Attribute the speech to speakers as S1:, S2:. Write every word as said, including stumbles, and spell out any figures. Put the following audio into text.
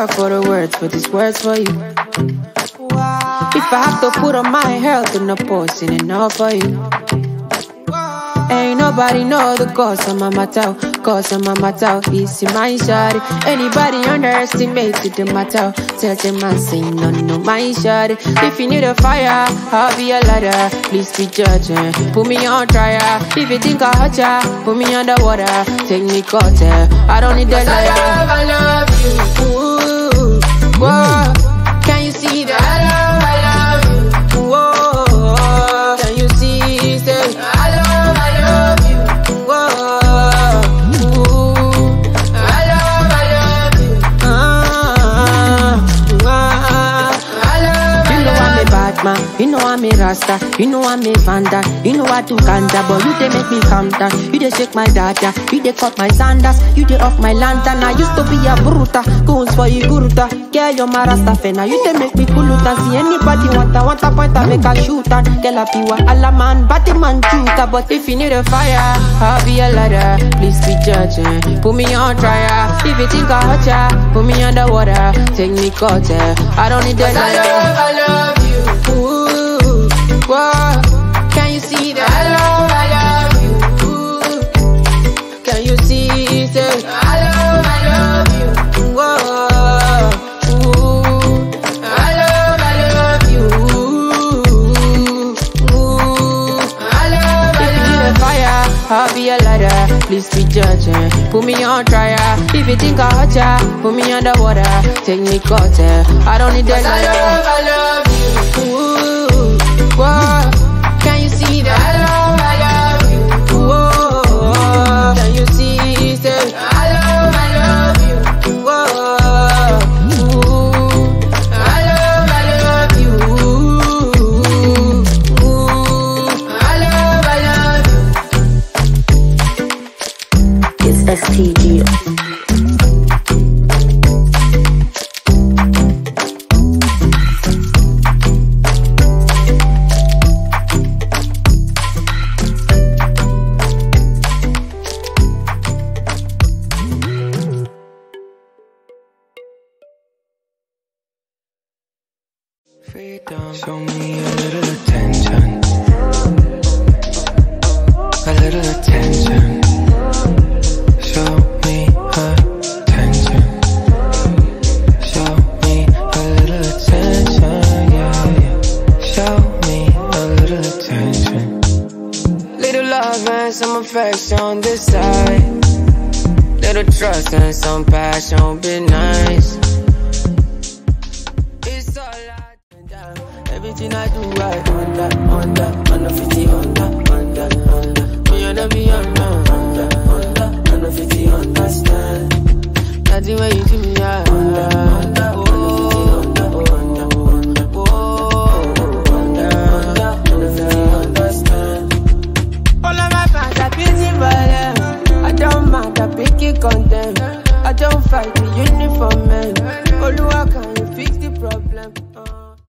S1: work for the words, but this words for you. If I have to put on my health in the post, in enough for you. Ain't nobody know the cause of my matter, cause of my matter. It's in my shawty. Anybody underestimated the matter, tell them I say no, no, my shawty. If you need a fire, I'll be a ladder. Please be judging, put me on trial. If you think I hurt ya, put me underwater. Take me quarter, I don't need that liar. I love, I love you. Ooh, whoa. Can you see that? I love, I love you. Whoa, can you see that? I love, I love you. Whoa, ooh, I love, I love you. Ah, ah, I love, you know I'm a bad man, you know I'm a rasta, you know I'm a vanda, you know I do ganja, but you they make me calm down. You they shake my data, you they cut my sandals, you they off my lantern. I used to be a bruta, goons for you guruta. Girl, you're my rasta fena, you they make me cool and see anybody want a want a point I make a shoot and girl a piwa alla man, batty man chuka. But if you need a fire, I'll be a ladder. Please be judging, put me on trial. If you think I hurt ya, put me underwater. Take me quarter, I don't need that liar. I love, I love you. Ooh, whoa, can you see that? I love, I love you. Ooh, can you see that? I love, I love you. Whoa, ooh, I love, I love you. Ooh, I love, I love you. If you need a fire, I'll be a ladder. Please be judging, put me on trial. If you think I hurt ya, put me underwater. Take me quarter, I don't need that liar. I love, I love you. Ooh, whoa, can you see that? I love, I love you. Whoa, can you see that? I love, I love you. Whoa, ooh, I love, I love you. Ooh, I love, I love you.
S2: It's S T G.
S3: Show me a little attention, a little attention. Show me attention, show me a little attention, yeah, yeah. Show me a little attention. Little love and some affection on this side. Little trust and some passion, be nice.